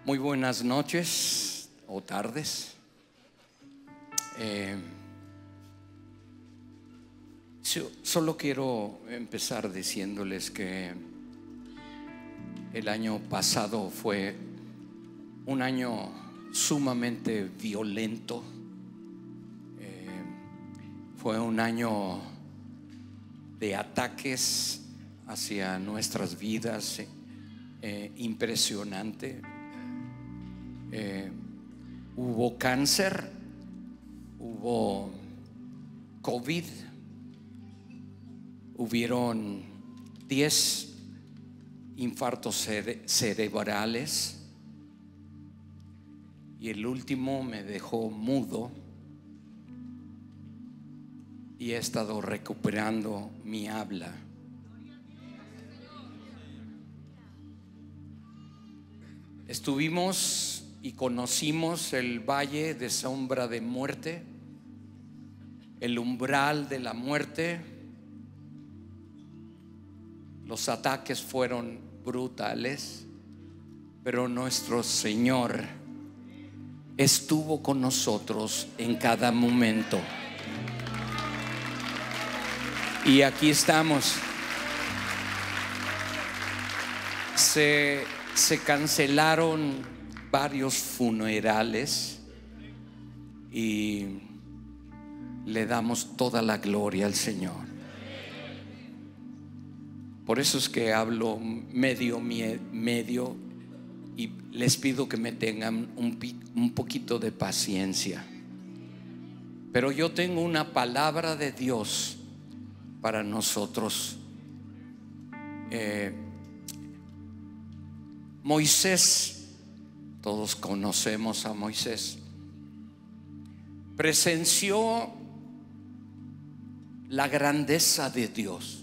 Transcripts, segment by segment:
Muy buenas noches o tardes. Solo quiero empezar diciéndoles que el año pasado fue un año sumamente violento. Fue un año de ataques hacia nuestras vidas, impresionante. Hubo cáncer, hubo COVID, hubieron 10 infartos cerebrales y el último me dejó mudo, y he estado recuperando mi habla. Estuvimos y conocimos el valle de sombra de muerte, el umbral de la muerte. Los ataques fueron brutales, pero nuestro Señor estuvo con nosotros en cada momento. Y aquí estamos. Se cancelaron varios funerales y le damos toda la gloria al Señor. Por eso es que hablo medio y les pido que me tengan un poquito de paciencia. Pero yo tengo una palabra de Dios para nosotros. Moisés, todos conocemos a Moisés, presenció la grandeza de Dios.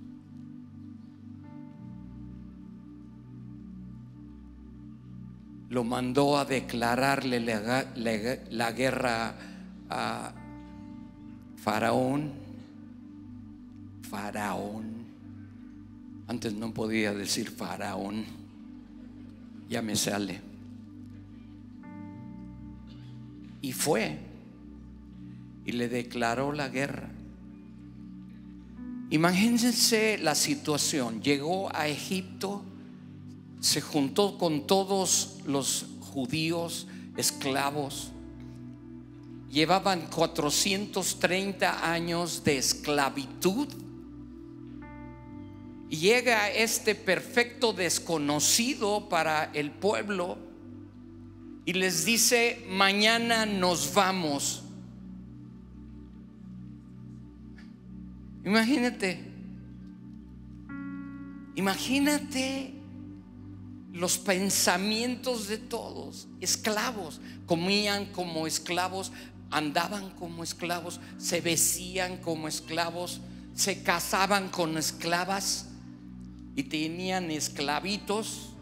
Lo mandó a declararle la guerra a Faraón. Antes no podía decir Faraón, ya me sale. Y fue y le declaró la guerra. Imagínense la situación. Llegó a Egipto, se juntó con todos los judíos esclavos. Llevaban 430 años de esclavitud. Y llega este perfecto desconocido para el pueblo y les dice: mañana nos vamos. Imagínate los pensamientos de todos. Esclavos, comían como esclavos, andaban como esclavos, se vestían como esclavos, se casaban con esclavas y tenían esclavitos.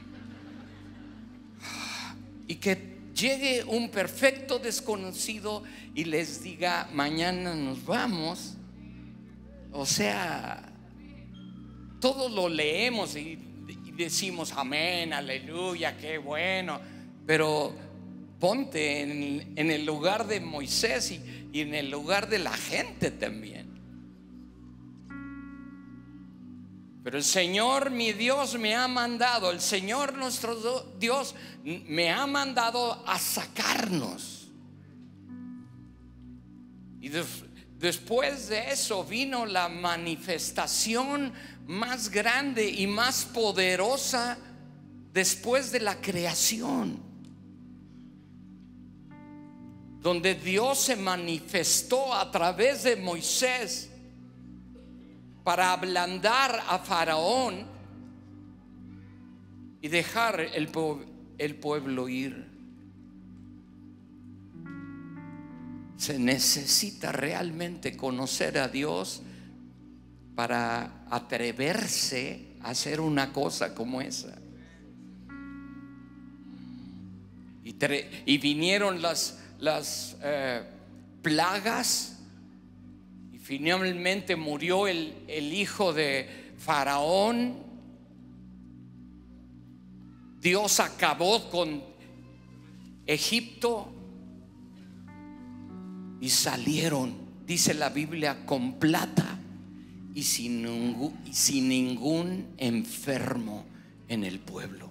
Y que llegue un perfecto desconocido y les diga: mañana nos vamos. O sea, todos lo leemos y decimos amén, aleluya, qué bueno. Pero ponte en el lugar de Moisés y en el lugar de la gente también. Pero el Señor mi Dios me ha mandado, el Señor nuestro Dios me ha mandado a sacarnos. Y después de eso vino la manifestación más grande y más poderosa después de la creación, donde Dios se manifestó a través de Moisés para ablandar a Faraón y dejar el pueblo ir. Se necesita realmente conocer a Dios para atreverse a hacer una cosa como esa. Y vinieron las plagas. Finalmente murió el hijo de Faraón. Dios acabó con Egipto y salieron, dice la Biblia, con plata y sin ningún enfermo en el pueblo.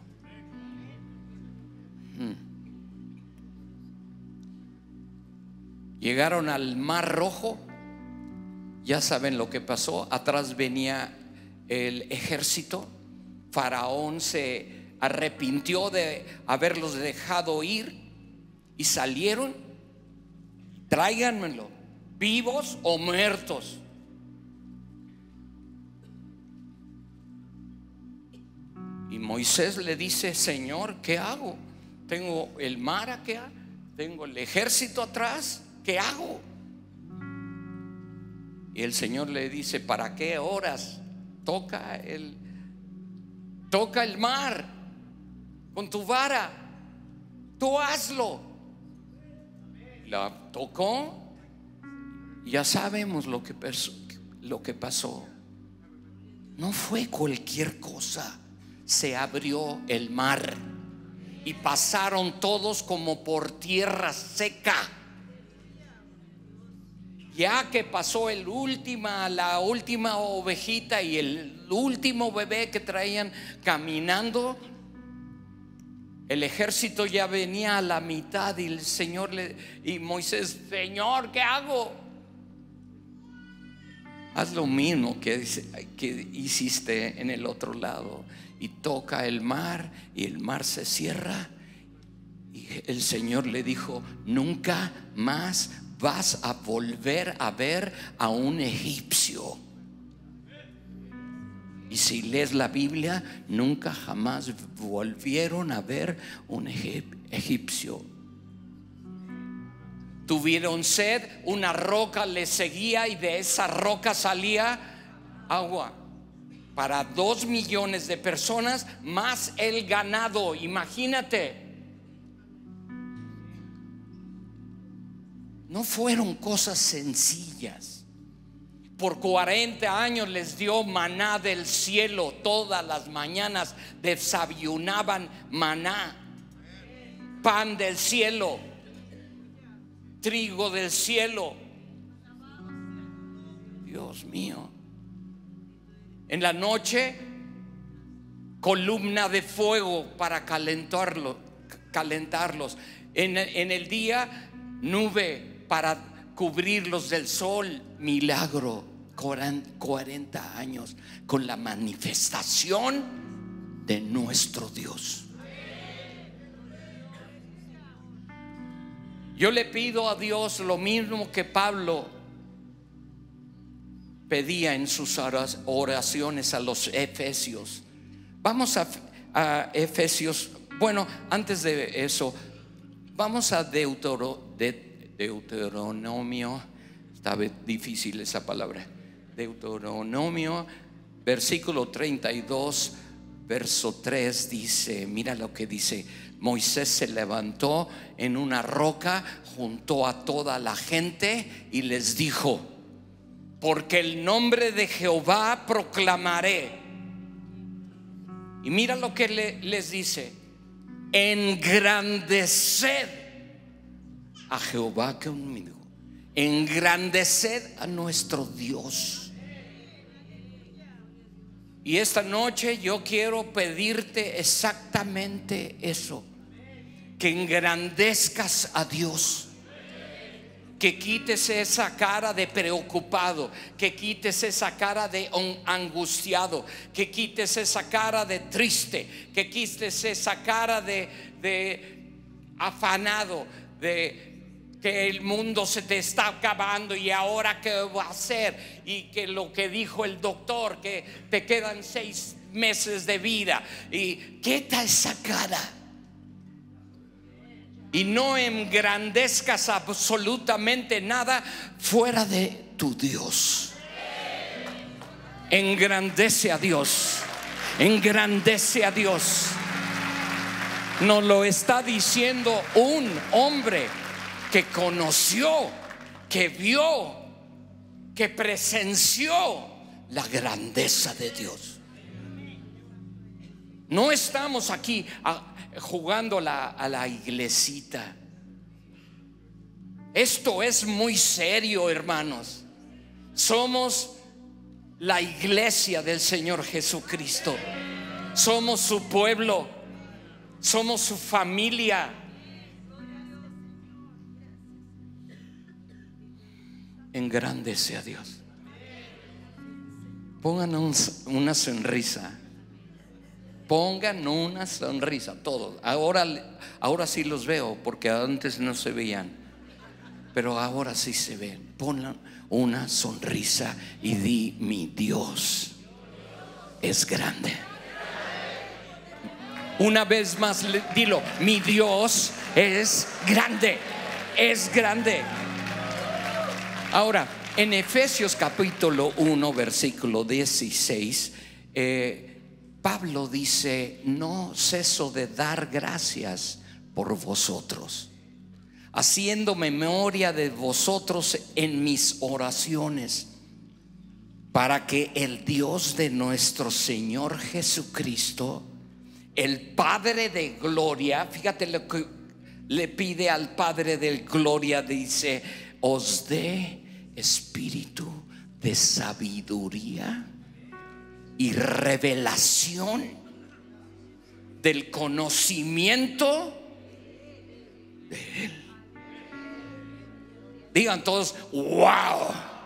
Llegaron al Mar Rojo. Ya saben lo que pasó. Atrás venía el ejército. Faraón se arrepintió de haberlos dejado ir y salieron. Tráiganmelo, vivos o muertos. Y Moisés le dice: Señor, ¿qué hago? Tengo el mar acá, tengo el ejército atrás, ¿qué hago? Y el Señor le dice: ¿para qué oras? Toca el mar con tu vara, tú hazlo. La tocó. Ya sabemos lo que pasó. No fue cualquier cosa. Se abrió el mar y pasaron todos como por tierra seca. Ya que pasó la última ovejita y el último bebé que traían caminando, el ejército ya venía a la mitad y el Señor y Moisés: Señor, ¿qué hago? Haz lo mismo que hiciste en el otro lado. Y toca el mar y el mar se cierra. Y el Señor le dijo: nunca más vas a volver a ver a un egipcio. Y si lees la Biblia, nunca jamás volvieron a ver un egipcio. Tuvieron sed, una roca les seguía y de esa roca salía agua para 2 millones de personas, más el ganado. Imagínate. No fueron cosas sencillas. Por 40 años les dio maná del cielo. Todas las mañanas desayunaban maná, pan del cielo, trigo del cielo. Dios mío. En la noche, columna de fuego para calentarlos. En el día, nube para cubrirlos del sol. Milagro. 40 años con la manifestación de nuestro Dios. Yo le pido a Dios lo mismo que Pablo pedía en sus oraciones a los efesios. Vamos a Efesios. Bueno, antes de eso, vamos a Deuteronomio. Está difícil esa palabra. Deuteronomio, versículo 32, verso 3 dice: mira lo que dice. Moisés se levantó en una roca, juntó a toda la gente y les dijo: porque el nombre de Jehová proclamaré. Y mira lo que les dice: engrandeced a Jehová conmigo, engrandeced a nuestro Dios. Y esta noche yo quiero pedirte exactamente eso: que engrandezcas a Dios, que quites esa cara de preocupado, que quites esa cara de angustiado, que quites esa cara de triste, que quites esa cara de afanado, de que el mundo se te está acabando y ahora qué va a hacer, y que lo que dijo el doctor, que te quedan 6 meses de vida. Y quita esa cara y no engrandezcas absolutamente nada fuera de tu Dios. Engrandece a Dios, engrandece a Dios. Nos lo está diciendo un hombre que conoció, que vio, que presenció la grandeza de Dios. No estamos aquí jugando a la iglesita. Esto es muy serio, hermanos. Somos la iglesia del Señor Jesucristo. Somos su pueblo. Somos su familia. Engrandece a Dios. Pongan una sonrisa. Pongan una sonrisa todos. Ahora sí los veo, porque antes no se veían, pero ahora sí se ven. Pongan una sonrisa y di: mi Dios es grande. Una vez más dilo: mi Dios es grande. Es grande. Ahora, en Efesios capítulo 1 versículo 16, Pablo dice: no ceso de dar gracias por vosotros, haciendo memoria de vosotros en mis oraciones, para que el Dios de nuestro Señor Jesucristo, el Padre de gloria, fíjate lo que le pide al Padre de gloria, dice: os dé espíritu de sabiduría y revelación del conocimiento de Él. Digan todos: wow.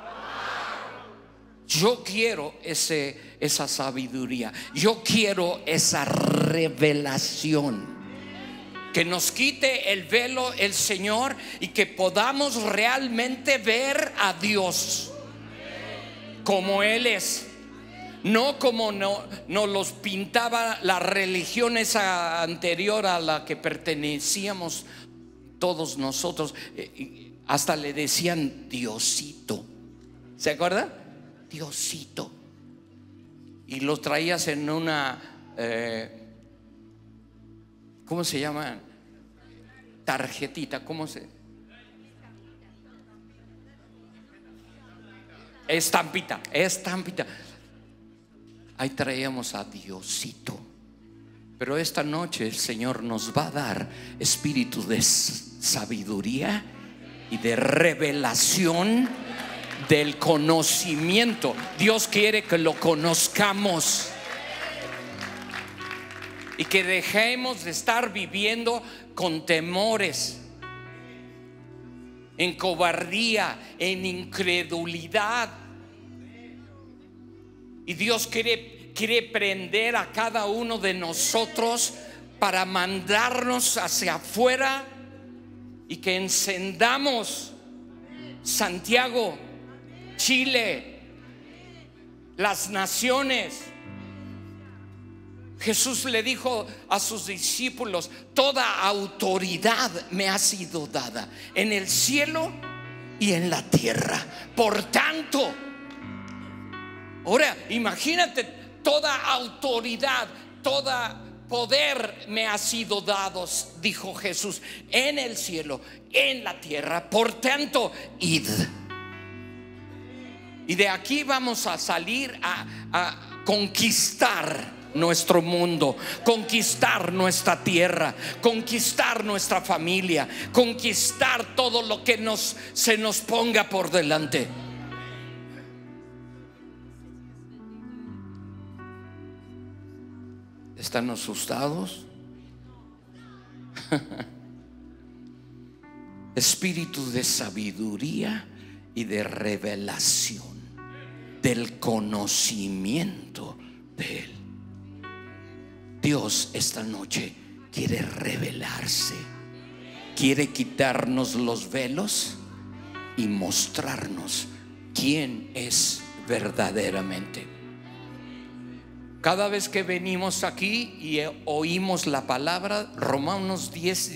Yo quiero esa sabiduría. Yo quiero esa revelación. Que nos quite el velo el Señor y que podamos realmente ver a Dios como Él es. No como nos los pintaba la religión esa anterior a la que pertenecíamos todos nosotros. Hasta le decían Diosito. ¿Se acuerdan? Diosito. Y lo traías en una ¿cómo se llama? Tarjetita. ¿Cómo se? Estampita. Ahí traíamos a Diosito. Pero esta noche el Señor nos va a dar espíritu de sabiduría y de revelación del conocimiento. Dios quiere que lo conozcamos y que dejemos de estar viviendo con temores, en cobardía, en incredulidad. Y Dios quiere prender a cada uno de nosotros para mandarnos hacia afuera y que encendamos Santiago, Chile, las naciones. Jesús le dijo a sus discípulos: toda autoridad me ha sido dada en el cielo y en la tierra. Por tanto, ahora imagínate, toda autoridad, toda poder me ha sido dado, dijo Jesús, en el cielo, en la tierra. Por tanto, id. Y de aquí vamos a salir a conquistar nuestro mundo, conquistar nuestra tierra, conquistar nuestra familia, conquistar todo lo que se nos ponga por delante. ¿Están asustados? Espíritu de sabiduría y de revelación del conocimiento de Él. Dios esta noche quiere revelarse, quiere quitarnos los velos y mostrarnos quién es verdaderamente. Cada vez que venimos aquí y oímos la palabra, Romanos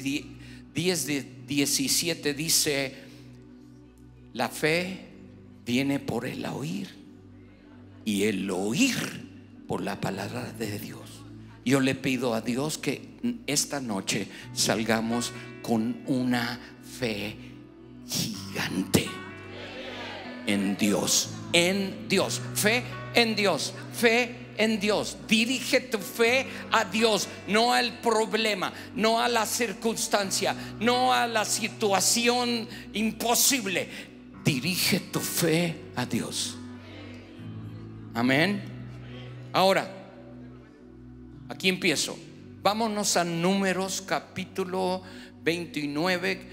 10:17 dice: la fe viene por el oír y el oír por la palabra de Dios. Yo le pido a Dios que esta noche salgamos con una fe gigante en Dios, fe en Dios, fe en Dios. Dirige tu fe a Dios, no al problema, no a la circunstancia, no a la situación imposible. Dirige tu fe a Dios. Amén. Ahora, aquí empiezo. Vámonos a Números capítulo 29,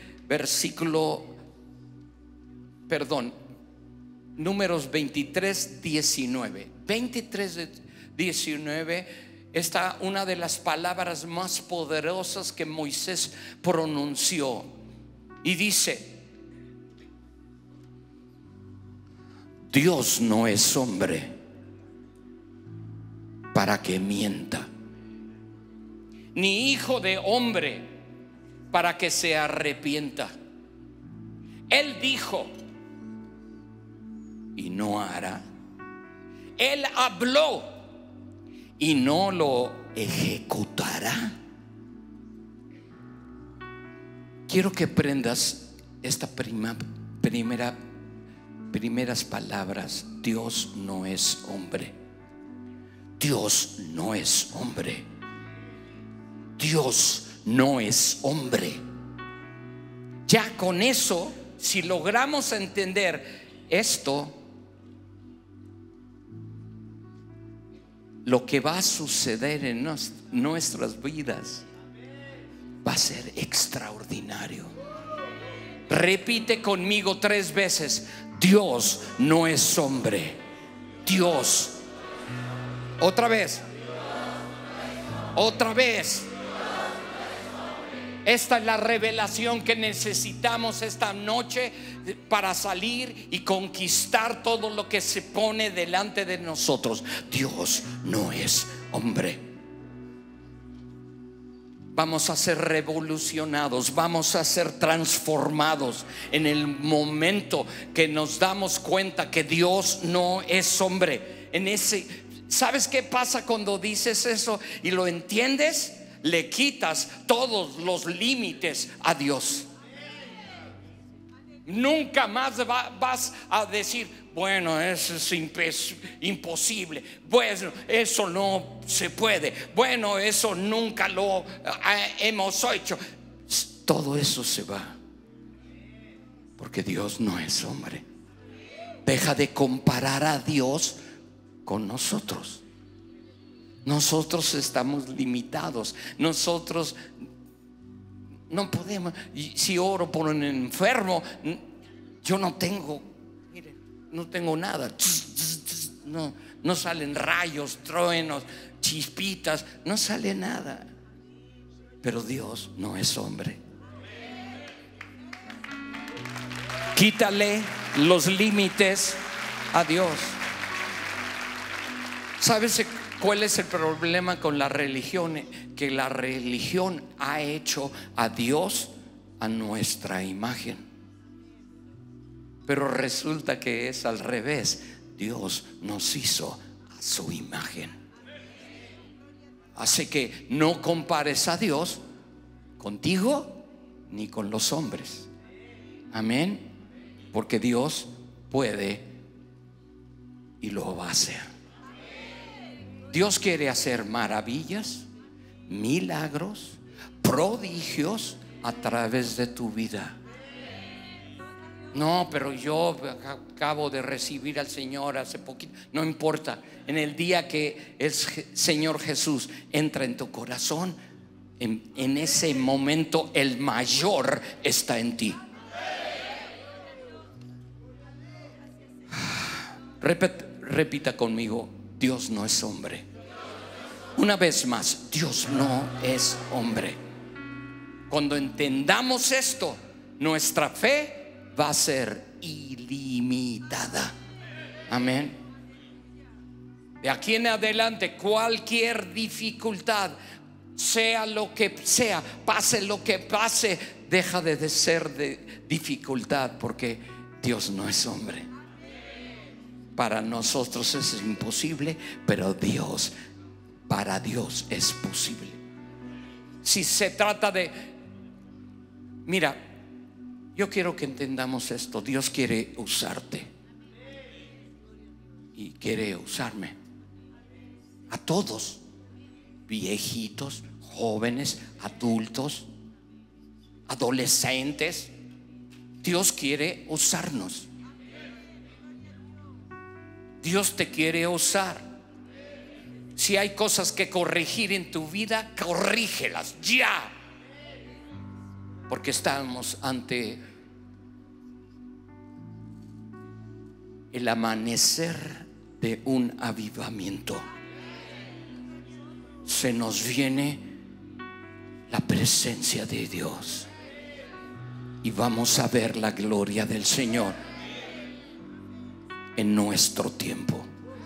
Números 23, 19. 23, 19 está una de las palabras más poderosas que Moisés pronunció. Y dice: Dios no es hombre para que mienta, ni hijo de hombre para que se arrepienta. Él dijo y no hará. Él habló y no lo ejecutará. Quiero que aprendas esta primeras palabras. Dios no es hombre. Dios no es hombre. Dios no es hombre. Ya con eso, si logramos entender esto, lo que va a suceder en nuestras vidas va a ser extraordinario. Repite conmigo 3 veces: Dios no es hombre. Dios. Otra vez. Otra vez. Esta es la revelación que necesitamos esta noche para salir y conquistar todo lo que se pone delante de nosotros. Dios no es hombre. Vamos a ser revolucionados, vamos a ser transformados en el momento que nos damos cuenta que Dios no es hombre. ¿Sabes qué pasa cuando dices eso y lo entiendes? Le quitas todos los límites a Dios. Nunca más vas a decir: bueno, eso es imposible. Bueno, eso no se puede. Bueno, eso nunca lo hemos hecho. Todo eso se va, porque Dios no es hombre. Deja de comparar a Dios con nosotros. Nosotros estamos limitados. Nosotros no podemos. Si oro por un enfermo, yo no tengo, mire, no tengo nada. No salen rayos, truenos, chispitas, no sale nada. Pero Dios no es hombre. Quítale los límites a Dios. ¿Sabes cuál es el problema con la religión? Que la religión ha hecho a Dios a nuestra imagen. Pero resulta que es al revés. Dios nos hizo a su imagen. Así que no compares a Dios contigo ni con los hombres. Amén. Porque Dios puede y lo va a hacer. Dios quiere hacer maravillas, milagros, prodigios a través de tu vida. No, pero yo acabo de recibir al Señor hace poquito. No importa. En el día que el Señor Jesús entra en tu corazón, en ese momento el mayor está en ti. Repita conmigo: Dios no es hombre. Una vez más, Dios no es hombre. Cuando entendamos esto, nuestra fe va a ser ilimitada. Amén. De aquí en adelante, cualquier dificultad, sea lo que sea, pase lo que pase, deja de ser de dificultad, porque Dios no es hombre. Para nosotros es imposible, pero para Dios es posible. Si se trata de, mira, yo quiero que entendamos esto. Dios quiere usarte y quiere usarme. a todos, viejitos, jóvenes, adultos, adolescentes. Dios quiere usarnos. Dios te quiere usar. Si hay cosas que corregir en tu vida, corrígelas ya, porque estamos ante el amanecer de un avivamiento. Se nos viene la presencia de Dios y vamos a ver la gloria del Señor en nuestro tiempo.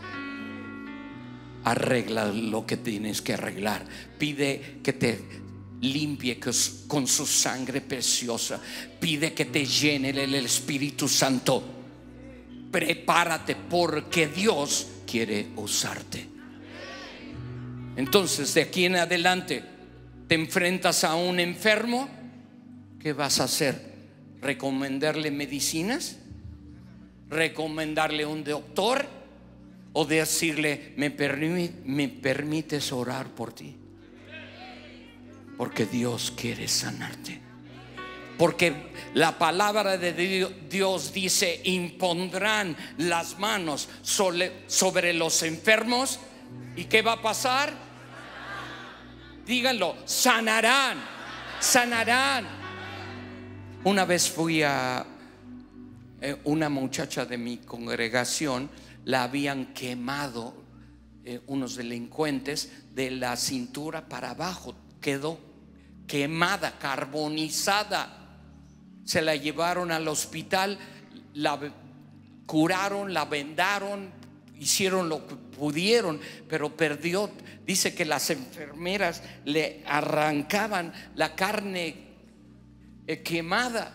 Arregla lo que tienes que arreglar. Pide que te limpie con su sangre preciosa. Pide que te llene el Espíritu Santo. Prepárate, porque Dios quiere usarte. Entonces, de aquí en adelante, te enfrentas a un enfermo. ¿Qué vas a hacer? ¿Recomendarle medicinas? ¿Recomendarle un doctor? ¿O decirle, me permites orar por ti? Porque Dios quiere sanarte. Porque la palabra de Dios dice, impondrán las manos sobre los enfermos. ¿Y qué va a pasar? Díganlo, sanarán. Sanarán. Una vez fui a una muchacha de mi congregación. La habían quemado unos delincuentes de la cintura para abajo. Quedó quemada, carbonizada. Se la llevaron al hospital, la curaron, la vendaron, hicieron lo que pudieron, pero perdió. Dice que las enfermeras le arrancaban la carne quemada.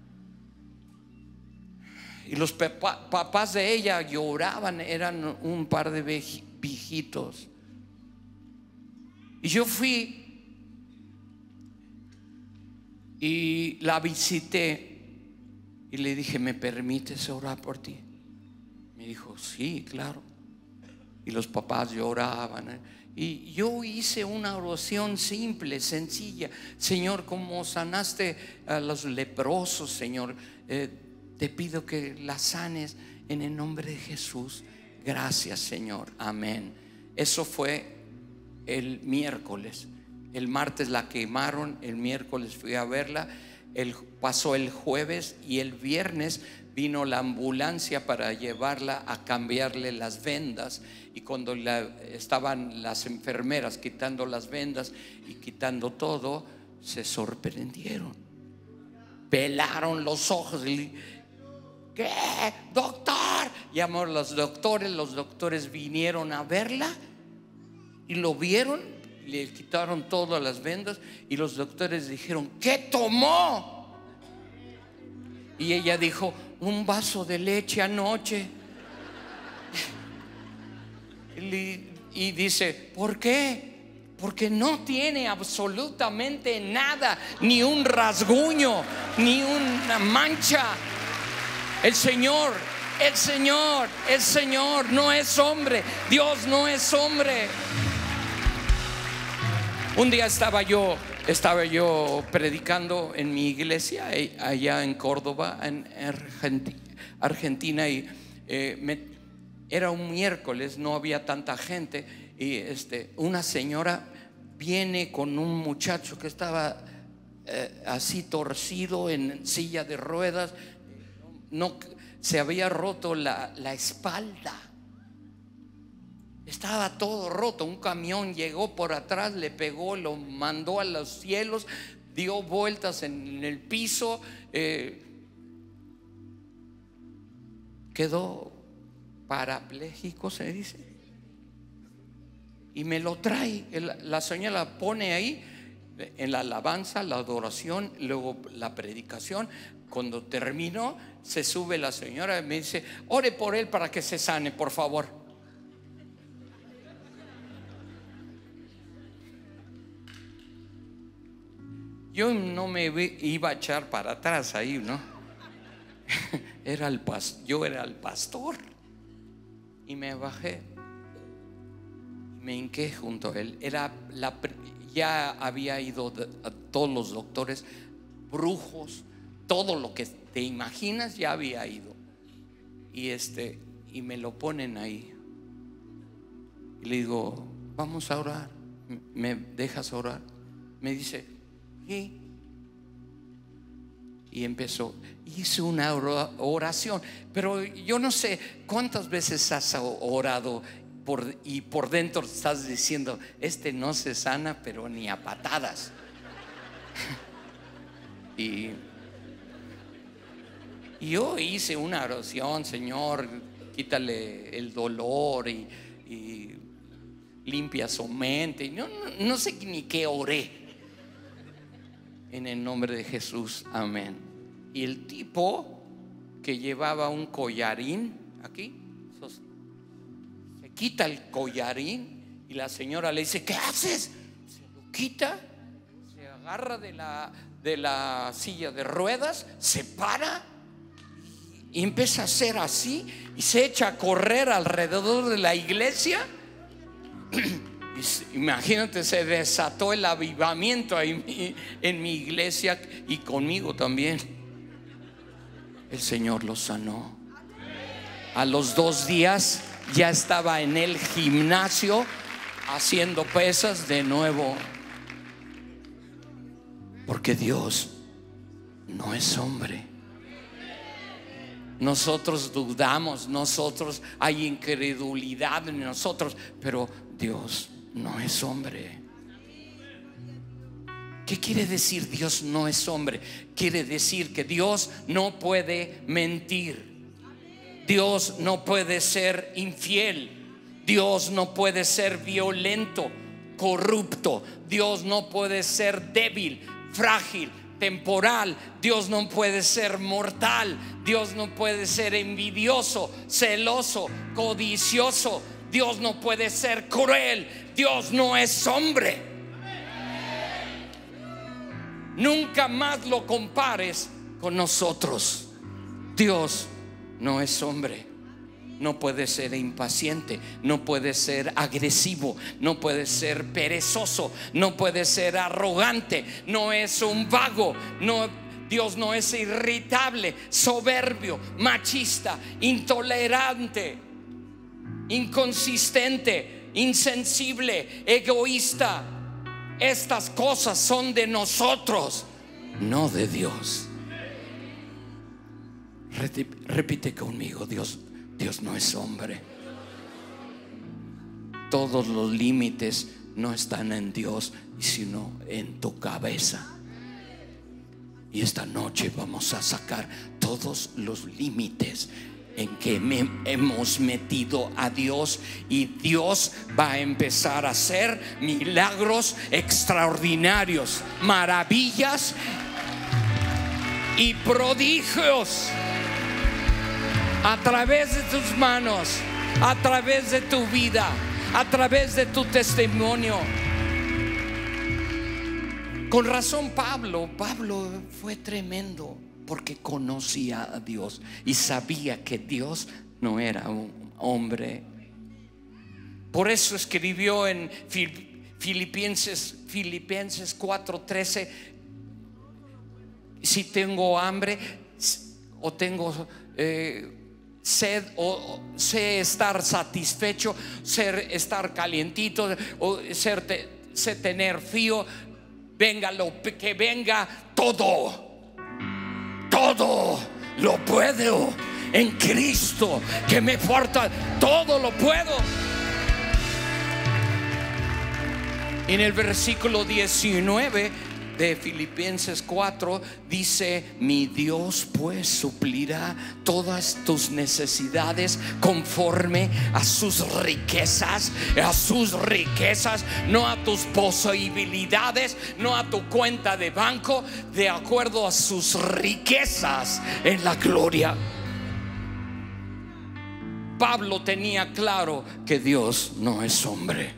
Y los papás de ella lloraban. Eran un par de viejitos. Y yo fui y la visité y le dije, ¿me permites orar por ti? Me dijo, sí, claro. Y los papás lloraban. Y yo hice una oración simple, sencilla. Señor, como sanaste a los leprosos, Señor, te pido que la sanes en el nombre de Jesús. Gracias, Señor. Amén. Eso fue el miércoles. El martes la quemaron, el miércoles fui a verla. Pasó el jueves y el viernes vino la ambulancia para llevarla a cambiarle las vendas. Y cuando estaban las enfermeras quitando las vendas y quitando todo, se sorprendieron. Pelaron los ojos. ¿Qué? Doctor. Llamó a los doctores vinieron a verla y lo vieron, le quitaron todas las vendas y los doctores dijeron, ¿qué tomó? Y ella dijo, un vaso de leche anoche. Y dice, ¿por qué? Porque no tiene absolutamente nada, ni un rasguño, ni una mancha. El Señor no es hombre. Dios no es hombre. Un día estaba yo predicando en mi iglesia allá en Córdoba, en Argentina, y era un miércoles, no había tanta gente, y una señora viene con un muchacho que estaba así torcido en silla de ruedas. No, se había roto la espalda. Estaba todo roto. Un camión llegó por atrás, le pegó, lo mandó a los cielos, dio vueltas en el piso, quedó parapléjico, se dice. Y me lo trae. La señora la pone ahí en la alabanza, la adoración, luego la predicación. Cuando terminó, se sube la señora y me dice, ore por él para que se sane, por favor. Yo no me iba a echar para atrás ahí, ¿no? Yo era el pastor. Y me bajé. Me hinqué junto a él. Ya había ido a todos los doctores, brujos, todo lo que te imaginas ya había ido. Y me lo ponen ahí. Y le digo, vamos a orar. ¿Me dejas orar? Me dice, sí. Y empezó, hice una oración. Pero yo no sé cuántas veces has orado y por dentro estás diciendo, no se sana, pero ni a patadas. Y yo hice una oración: Señor, quítale el dolor y limpia su mente. Y no sé ni qué oré. En el nombre de Jesús, amén. Y el tipo que llevaba un collarín aquí, se quita el collarín y la señora le dice, ¿qué haces? Se lo quita, se agarra de la silla de ruedas, se para y empieza a hacer así y se echa a correr alrededor de la iglesia. Imagínate, se desató el avivamiento ahí en mi iglesia y conmigo también. El Señor lo sanó. A los 2 días ya estaba en el gimnasio haciendo pesas de nuevo. Porque Dios no es hombre. Nosotros dudamos, hay incredulidad en nosotros, pero Dios no es hombre. ¿Qué quiere decir Dios no es hombre? Quiere decir que Dios no puede mentir. Dios no puede ser infiel. Dios no puede ser violento, corrupto. Dios no puede ser débil, frágil, temporal. Dios no puede ser mortal. Dios no puede ser envidioso, celoso, codicioso. Dios no puede ser cruel. Dios no es hombre. Nunca más lo compares con nosotros. Dios no es hombre. No puede ser impaciente, no puede ser agresivo, no puede ser perezoso, no puede ser arrogante, no es un vago, Dios no es irritable, soberbio, machista, intolerante, inconsistente, insensible, egoísta. Estas cosas son de nosotros, no de Dios. Repite conmigo: Dios no es hombre. Todos los límites no están en Dios, sino en tu cabeza. Y esta noche vamos a sacar todos los límites en que hemos metido a Dios, y Dios va a empezar a hacer milagros extraordinarios, maravillas y prodigios a través de tus manos, a través de tu vida, a través de tu testimonio. Con razón Pablo fue tremendo, porque conocía a Dios y sabía que Dios no era un hombre. Por eso escribió en Filipenses 4:13: si tengo hambre o tengo sed, o sé estar satisfecho, estar calientito, o sé tener frío, venga lo que venga, todo lo puedo en Cristo que me fortalece. Todo lo puedo. En el versículo 19 de Filipenses 4 dice: mi Dios pues suplirá todas tus necesidades conforme a sus riquezas, no a tus posibilidades, no a tu cuenta de banco, de acuerdo a sus riquezas en la gloria. Pablo tenía claro que Dios no es hombre.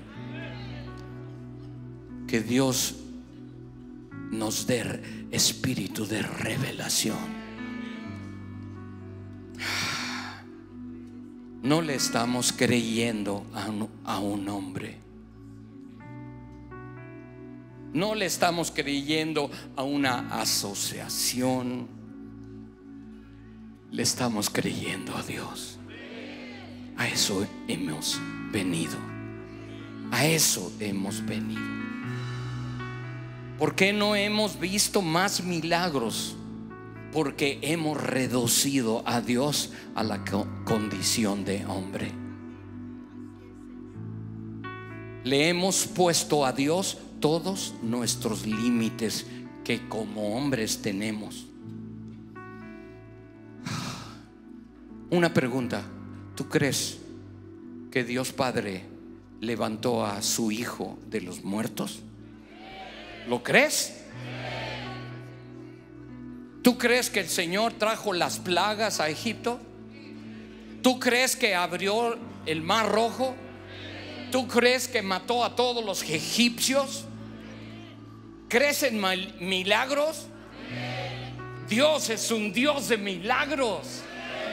Que Dios nos dé espíritu de revelación. No le estamos creyendo a un hombre. No le estamos creyendo a una asociación, le estamos creyendo a Dios. A eso hemos venido. A eso hemos venido. ¿Por qué no hemos visto más milagros? Porque hemos reducido a Dios a la condición de hombre. Le hemos puesto a Dios todos nuestros límites que como hombres tenemos. Una pregunta: ¿tú crees que Dios Padre levantó a su Hijo de los muertos? ¿Lo crees? ¿Tú crees que el Señor trajo las plagas a Egipto? ¿Tú crees que abrió el mar rojo? ¿Tú crees que mató a todos los egipcios? ¿Crees en milagros? Dios es un Dios de milagros.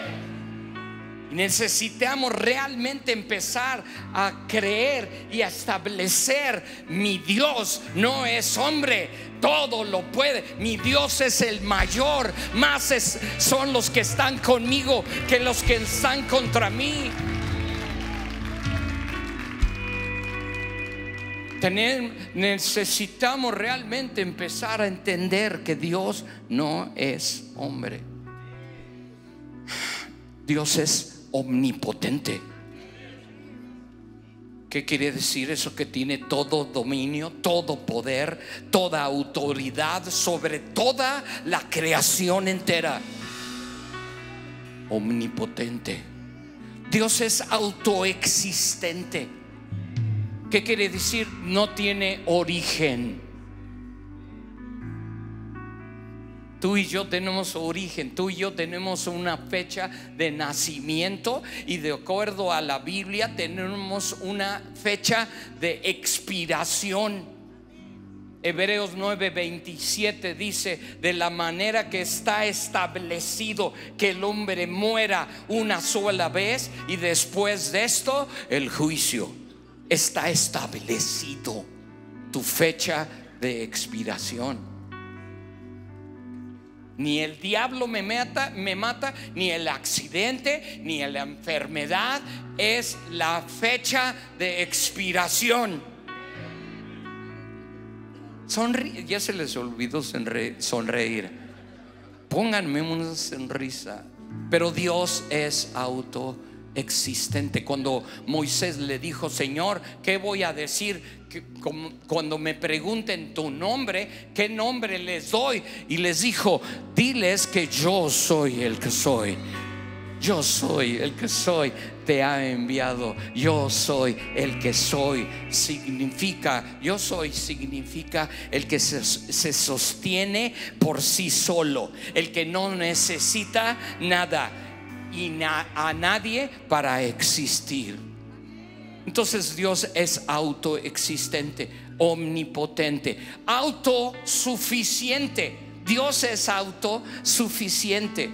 Necesitamos realmente empezar a creer y a establecer: mi Dios no es hombre, todo lo puede. Mi Dios es el mayor. Más son los que están conmigo que los que están contra mí. Necesitamos realmente empezar a entender que Dios no es hombre. Dios es omnipotente. ¿Qué quiere decir eso? Que tiene todo dominio, todo poder, toda autoridad sobre toda la creación entera. Omnipotente. Dios es autoexistente. ¿Qué quiere decir? No tiene origen. Tú y yo tenemos origen, tú y yo tenemos una fecha de nacimiento, y de acuerdo a la Biblia tenemos una fecha de expiración. Hebreos 9:27 dice: de la manera que está establecido que el hombre muera una sola vez, y después de esto el juicio. Está establecido tu fecha de expiración. Ni el diablo me mata, ni el accidente, ni la enfermedad. Es la fecha de expiración. Ya se les olvidó sonreír. Pónganme una sonrisa. Pero Dios es autoexistente. Cuando Moisés le dijo: Señor, ¿qué voy a decir cuando me pregunten tu nombre? ¿Qué nombre les doy? Y les dijo: diles que yo soy el que soy. Yo soy el que soy, te ha enviado. Yo soy el que soy. Yo soy significa el que se sostiene por sí solo, el que no necesita nada y a nadie para existir. Entonces Dios es autoexistente, omnipotente, autosuficiente. Dios es autosuficiente.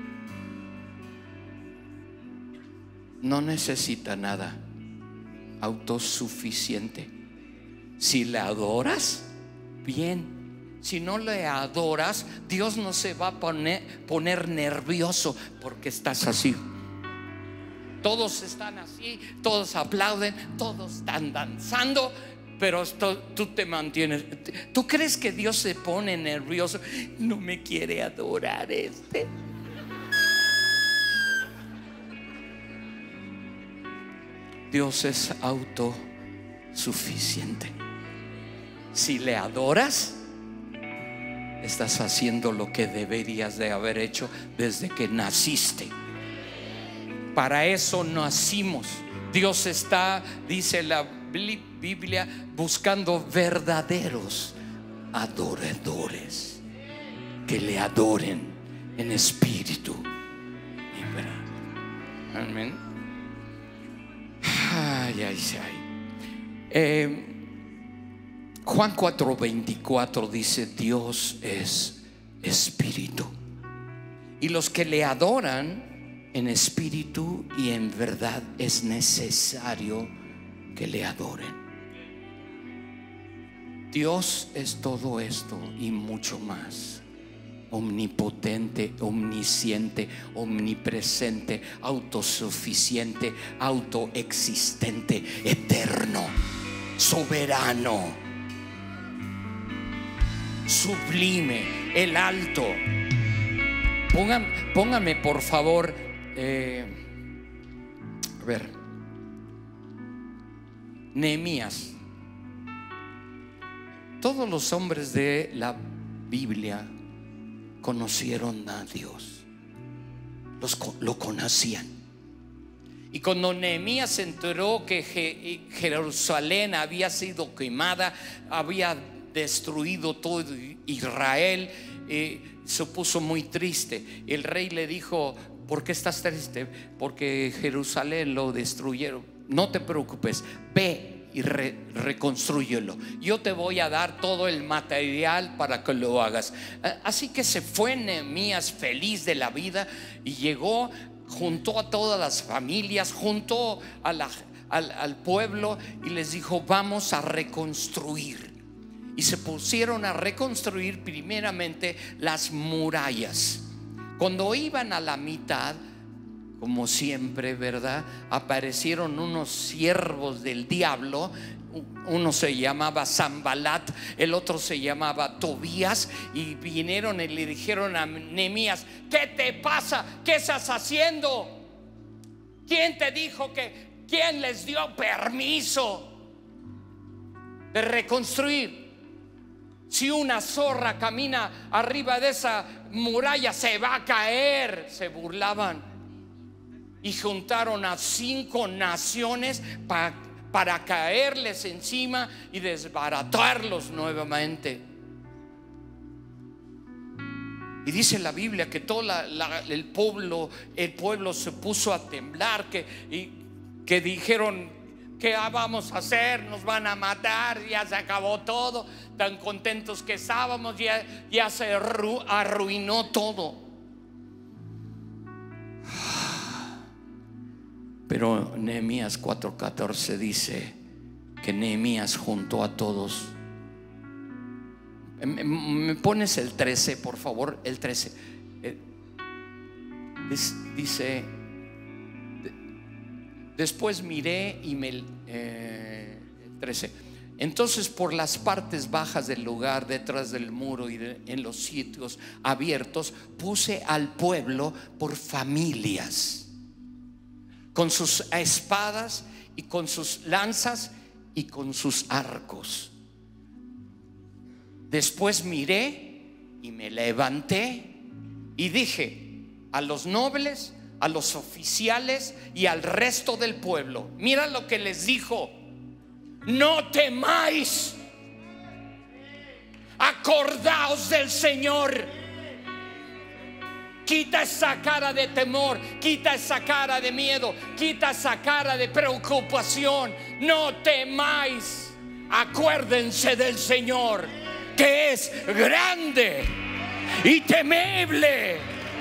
No necesita nada. Autosuficiente. Si le adoras, bien. Si no le adoras, Dios no se va a poner nervioso porque estás así. Todos están así, todos aplauden, todos están danzando, pero tú te mantienes. ¿Tú crees que Dios se pone nervioso? No me quiere adorar este. Dios es autosuficiente. Si le adoras, estás haciendo lo que deberías de haber hecho desde que naciste. Para eso nacimos. Dios está, dice la Biblia, buscando verdaderos adoradores que le adoren en espíritu y verdad. Amén. Juan 4:24 dice: Dios es espíritu, y los que le adoran en espíritu y en verdad es necesario que le adoren. Dios es todo esto y mucho más. Omnipotente, omnisciente, omnipresente, autosuficiente, autoexistente, eterno, soberano, sublime, el alto. Póngame por favor, a ver, Nehemías. Todos los hombres de la Biblia conocieron a Dios, lo conocían. Y cuando Nehemías se enteró que Jerusalén había sido quemada, había destruido todo Israel, se puso muy triste. El rey le dijo: ¿por qué estás triste? Porque Jerusalén lo destruyeron. No te preocupes, ve y reconstrúyelo. Yo te voy a dar todo el material para que lo hagas. Así que se fue Nehemías feliz de la vida y llegó, juntó a todas las familias, juntó al pueblo y les dijo: vamos a reconstruir. Y se pusieron a reconstruir primeramente las murallas. Cuando iban a la mitad, como siempre, ¿verdad?, aparecieron unos siervos del diablo. Uno se llamaba Sanbalat, el otro se llamaba Tobías, y vinieron y le dijeron a Nehemías: ¿qué te pasa? ¿Qué estás haciendo? ¿Quién te dijo que? ¿Quién les dio permiso de reconstruir? Si una zorra camina arriba de esa muralla se va a caer. Se burlaban. Y juntaron a 5 naciones para caerles encima y desbaratarlos nuevamente. Y dice la Biblia que todo el pueblo se puso a temblar, que dijeron: ¿qué vamos a hacer? Nos van a matar, ya se acabó todo. Tan contentos que estábamos, ya se arruinó todo. Pero Nehemías 4:14 dice que Nehemías juntó a todos. ¿Me pones el 13, por favor? El 13 dice: después miré y el 13: entonces por las partes bajas del lugar, detrás del muro y en los sitios abiertos, puse al pueblo por familias, con sus espadas y con sus lanzas y con sus arcos. Después miré y me levanté y dije a los nobles, a los oficiales y al resto del pueblo: mira lo que les dijo: no temáis, acordaos del Señor. Quita esa cara de temor, quita esa cara de miedo, quita esa cara de preocupación. No temáis, acuérdense del Señor, que es grande y temible.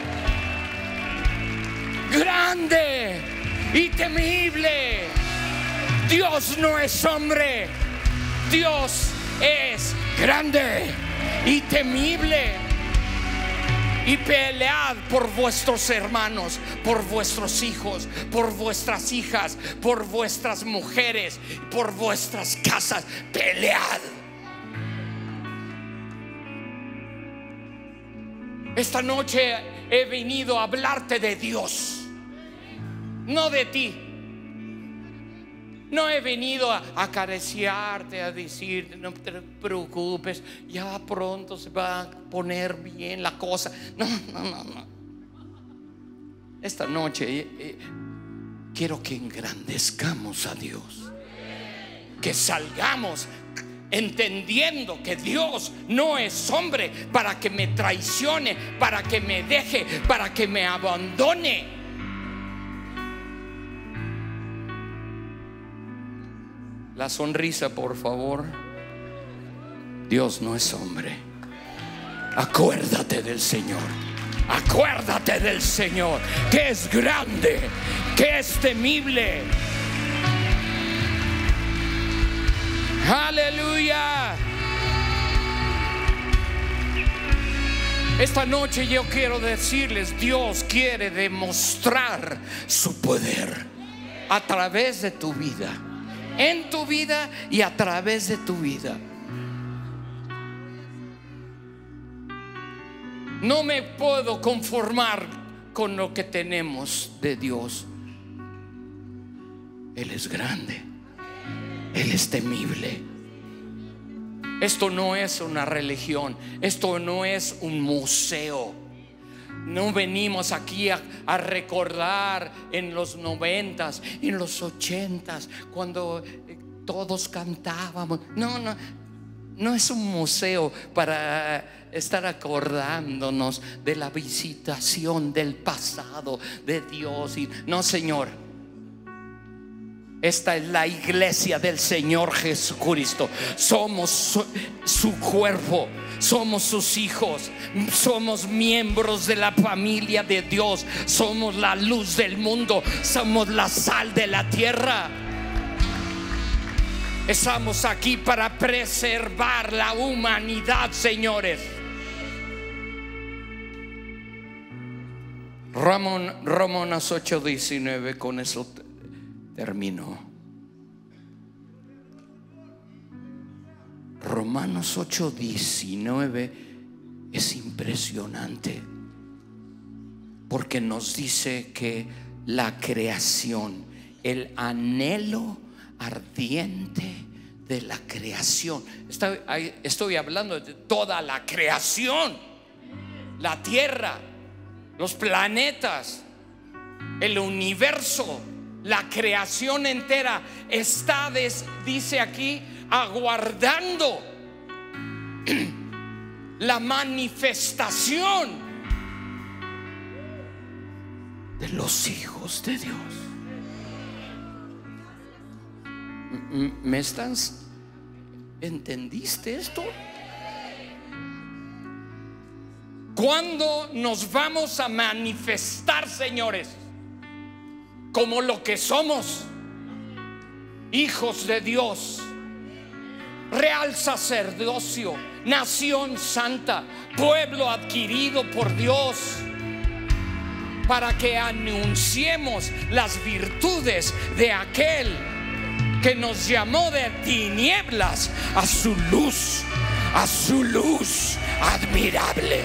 Grande y temible. Dios no es hombre, Dios es grande y temible. Y pelead por vuestros hermanos, por vuestros hijos, por vuestras hijas, por vuestras mujeres, por vuestras casas. Pelead. Esta noche he venido a hablarte de Dios, no de ti. No he venido a acariciarte, a decirte: no te preocupes, ya pronto se va a poner bien la cosa. No. Esta noche quiero que engrandezcamos a Dios, que salgamos entendiendo que Dios no es hombre para que me traicione, para que me deje, para que me abandone. La sonrisa, por favor. Dios no es hombre. Acuérdate del Señor. Acuérdate del Señor, que es grande, que es temible. Aleluya. Esta noche yo quiero decirles, Dios quiere demostrar su poder a través de tu vida, en tu vida y a través de tu vida. No me puedo conformar con lo que tenemos de Dios. Él es grande, Él es temible. Esto no es una religión, esto no es un museo. No venimos aquí a recordar en los 90s, en los 80s, cuando todos cantábamos. No es un museo para estar acordándonos de la visitación del pasado de Dios. No, Señor. Esta es la iglesia del Señor Jesucristo. Somos su cuerpo, somos sus hijos, somos miembros de la familia de Dios, somos la luz del mundo, somos la sal de la tierra. Estamos aquí para preservar la humanidad, señores. Romanos 8:19, con eso termino. Romanos 8:19 es impresionante, porque nos dice que la creación, el anhelo ardiente de la creación. Estoy hablando de toda la creación, la tierra, los planetas, el universo. La creación entera está, dice aquí, aguardando la manifestación de los hijos de Dios. ¿Me estás? ¿Entendiste esto? ¿Cuándo nos vamos a manifestar, señores? Como lo que somos, hijos de Dios, real sacerdocio, nación santa, pueblo adquirido por Dios, para que anunciemos las virtudes de aquel que nos llamó de tinieblas a su luz admirable.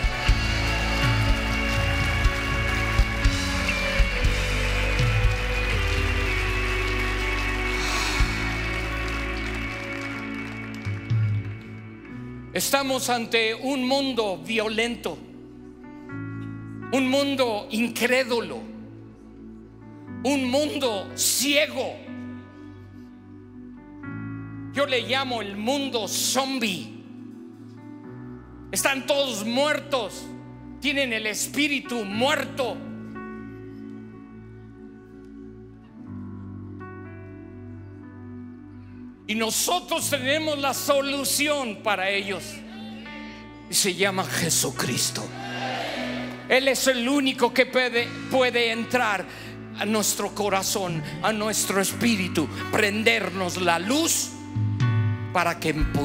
Estamos ante un mundo violento, un mundo incrédulo, un mundo ciego. Yo le llamo el mundo zombie. Están todos muertos, tienen el espíritu muerto. Y nosotros tenemos la solución para ellos, y se llama Jesucristo. Él es el único que puede entrar a nuestro corazón, a nuestro espíritu, prendernos la luz para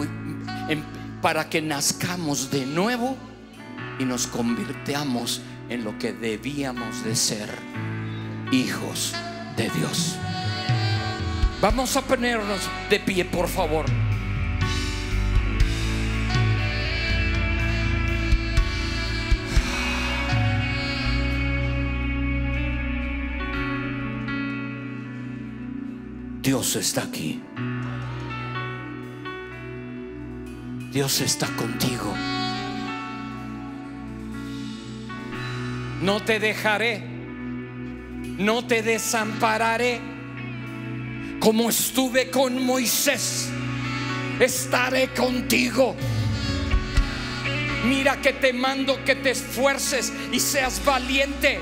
que nazcamos de nuevo y nos convirtamos en lo que debíamos de ser, hijos de Dios. Vamos a ponernos de pie, por favor. Dios está aquí. Dios está contigo. No te dejaré, no te desampararé. Como estuve con Moisés, estaré contigo. Mira que te mando que te esfuerces y seas valiente.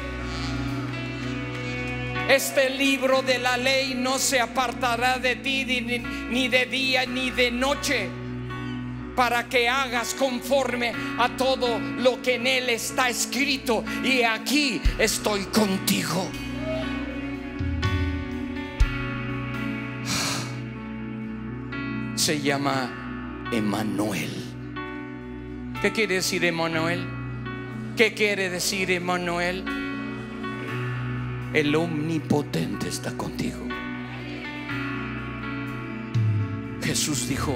Este libro de la ley no se apartará de ti ni de día ni de noche, para que hagas conforme a todo lo que en él está escrito. Y aquí estoy contigo. Se llama Emmanuel. ¿Qué quiere decir Emmanuel? ¿Qué quiere decir Emmanuel? El omnipotente está contigo. Jesús dijo: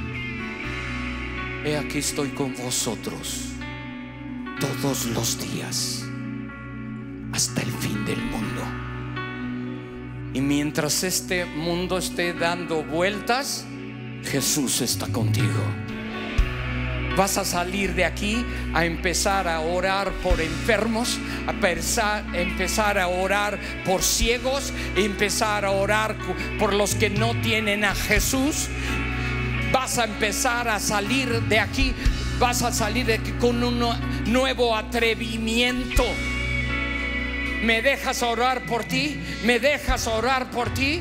he aquí estoy con vosotros todos los días hasta el fin del mundo. Y mientras este mundo esté dando vueltas, Jesús está contigo. Vas a salir de aquí a empezar a orar por enfermos, a empezar a orar por ciegos, a empezar a orar por los que no tienen a Jesús. Vas a empezar a salir de aquí, vas a salir de aquí con un nuevo atrevimiento. ¿Me dejas orar por ti? ¿Me dejas orar por ti?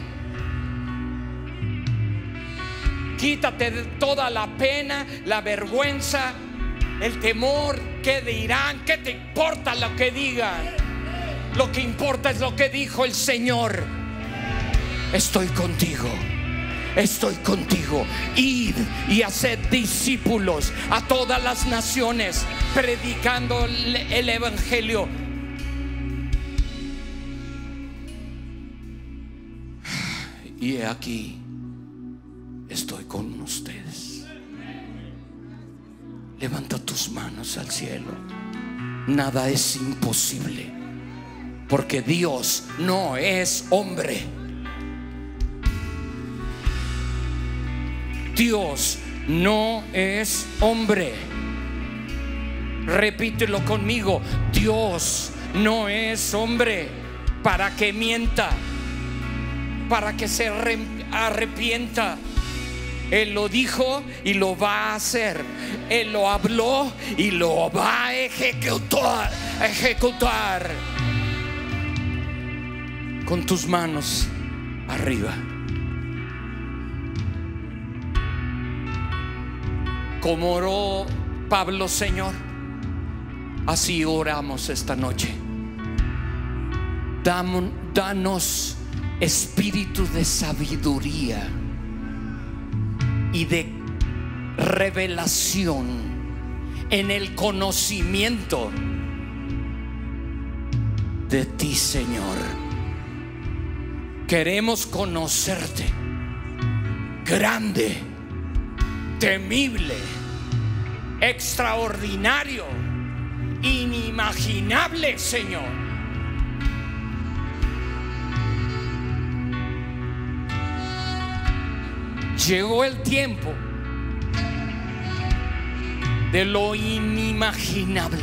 Quítate de toda la pena, la vergüenza, el temor. ¿Qué dirán? ¿Qué te importa lo que digan? Lo que importa es lo que dijo el Señor. Estoy contigo. Estoy contigo. Id y haced discípulos a todas las naciones, predicando el evangelio. Y he aquí, estoy con ustedes. Levanta tus manos al cielo. Nada es imposible, porque Dios no es hombre. Dios no es hombre. Repítelo conmigo: Dios no es hombre para que mienta, para que se arrepienta. Él lo dijo y lo va a hacer. Él lo habló y lo va a ejecutar. Con tus manos arriba. Como oró Pablo, Señor, así oramos esta noche. Danos espíritu de sabiduría y de revelación en el conocimiento de ti, Señor. Queremos conocerte, grande, temible, extraordinario, inimaginable, Señor. Llegó el tiempo de lo inimaginable.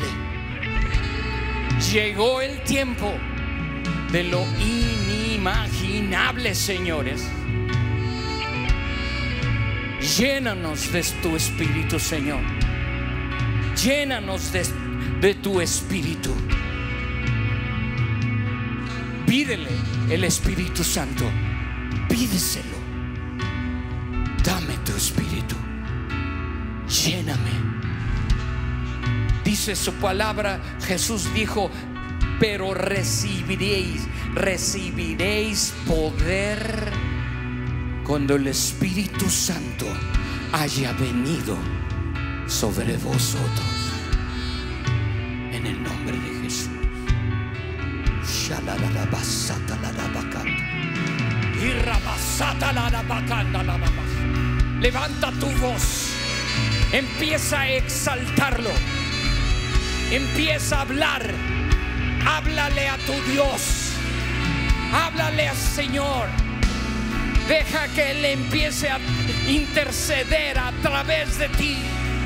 Llegó el tiempo de lo inimaginable, señores. Llénanos de tu espíritu, Señor. Llénanos de tu espíritu. Pídele el Espíritu Santo. Pídeselo. Dame tu espíritu. Lléname. Dice su palabra, Jesús dijo: pero recibiréis poder cuando el Espíritu Santo haya venido sobre vosotros. En el nombre de Jesús. Levanta tu voz. Empieza a exaltarlo. Empieza a hablar. Háblale a tu Dios. Háblale al Señor. Deja que Él empiece a interceder a través de ti.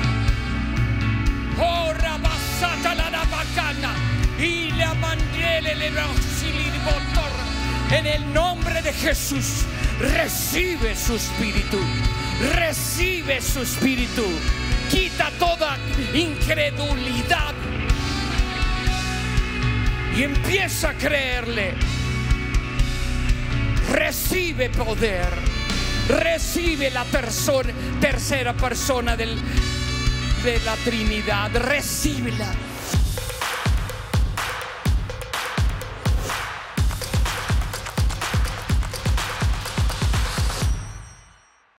Oh, rabasata la bacana y la mandele le motor. En el nombre de Jesús, recibe su espíritu. Recibe su espíritu. Quita toda incredulidad y empieza a creerle. Recibe poder. Recibe la tercera persona de la Trinidad. Recíbela.